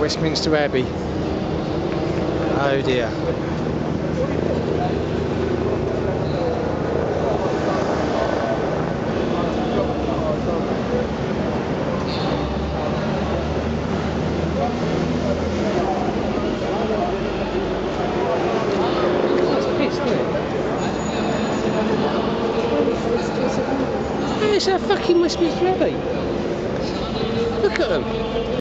Westminster Abbey. Oh dear. It's a fucking Westminster Abbey. Look at them.